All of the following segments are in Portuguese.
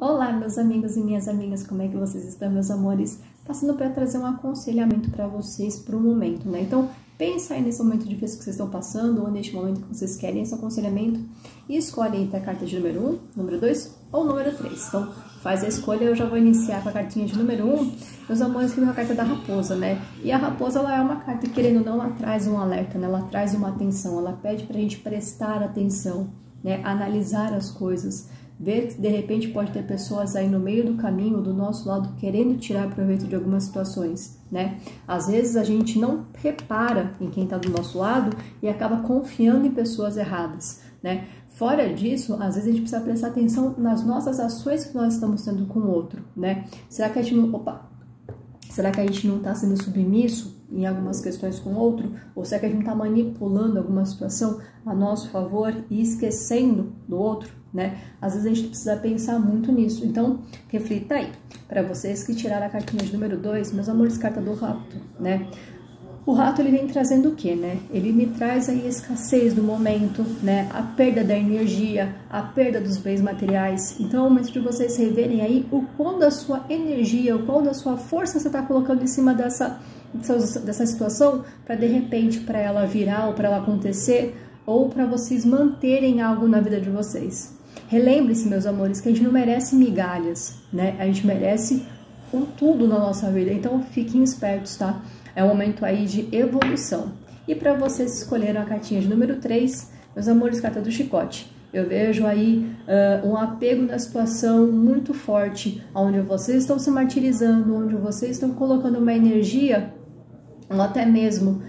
Olá, meus amigos e minhas amigas, como é que vocês estão, meus amores? Passando para trazer um aconselhamento para vocês para o momento, né? Então, pensa aí nesse momento difícil que vocês estão passando, ou neste momento que vocês querem esse aconselhamento, e escolhe aí a carta de número 1, número 2 ou número 3. Então, faz a escolha, eu já vou iniciar com a cartinha de número 1. Meus amores, que é a carta da raposa, né? E a raposa, ela é uma carta, querendo ou não, ela traz um alerta, né? Ela traz uma atenção, ela pede pra gente prestar atenção, né? Analisar as coisas. Ver que de repente pode ter pessoas aí no meio do caminho, do nosso lado, querendo tirar proveito de algumas situações, né? Às vezes a gente não repara em quem tá do nosso lado e acaba confiando em pessoas erradas, né? Fora disso, às vezes a gente precisa prestar atenção nas nossas ações que nós estamos tendo com o outro, né? Será que a gente não... Será que a gente não está sendo submisso em algumas questões com o outro? Ou será que a gente não está manipulando alguma situação a nosso favor e esquecendo do outro, né? Às vezes a gente precisa pensar muito nisso. Então, reflita aí. Para vocês que tiraram a cartinha de número 2, meus amores, carta do rato, né? O rato, ele vem trazendo o quê, né? Ele me traz aí a escassez do momento, né? A perda da energia, a perda dos bens materiais. Então, é o momento de vocês reverem aí o quão da sua energia, o quão da sua força você está colocando em cima dessa situação, para de repente, para ela virar ou para ela acontecer, ou para vocês manterem algo na vida de vocês. Relembre-se, meus amores, que a gente não merece migalhas, né? A gente merece um tudo na nossa vida. Então, fiquem espertos, tá? É um momento aí de evolução. E para vocês escolheram a cartinha de número 3, meus amores, carta do chicote. Eu vejo aí um apego na situação muito forte, onde vocês estão se martirizando, onde vocês estão colocando uma energia, ou até mesmo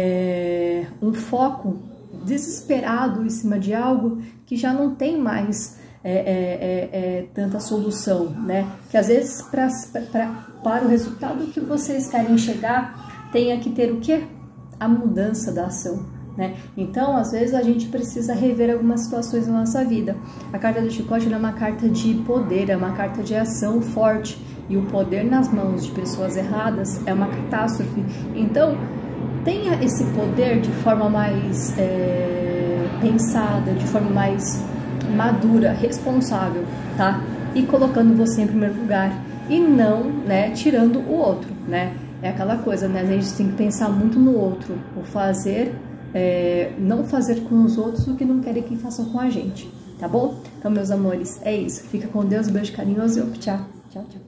um foco desesperado em cima de algo que já não tem mais tanta solução, né? Que às vezes para o resultado que vocês querem chegar, tenha que ter o quê? A mudança da ação, né? Então, às vezes a gente precisa rever algumas situações na nossa vida. A carta do chicote é uma carta de poder, é uma carta de ação forte, e o poder nas mãos de pessoas erradas é uma catástrofe. Então, tenha esse poder de forma mais pensada, de forma mais madura, responsável, tá? E colocando você em primeiro lugar e não, né, tirando o outro, né? É aquela coisa, né? A gente tem que pensar muito no outro, o fazer, não fazer com os outros o que não querem que façam com a gente, tá bom? Então, meus amores, é isso. Fica com Deus, beijo carinhoso e tchau, tchau, tchau.